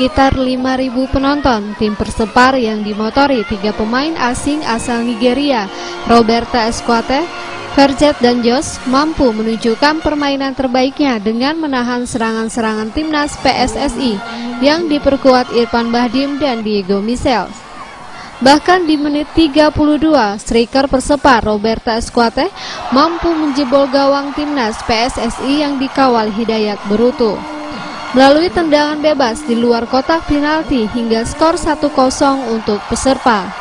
sekitar 5.000 penonton, tim Persepar yang dimotori 3 pemain asing asal Nigeria, Roberta Esquate, Verjet dan Jos, mampu menunjukkan permainan terbaiknya dengan menahan serangan-serangan timnas PSSI yang diperkuat Irfan Bahdim dan Diego Michels. Bahkan di menit 32, striker Persepar Roberta Esquate mampu menjebol gawang timnas PSSI yang dikawal Hidayat Berutu melalui tendangan bebas di luar kotak penalti hingga skor 1-0 untuk Persepar.